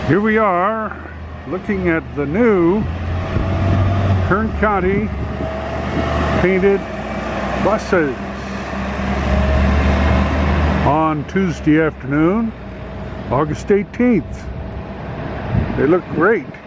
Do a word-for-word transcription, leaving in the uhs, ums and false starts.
Here we are looking at the new Kern County painted buses on Tuesday afternoon, August eighteenth. They look great.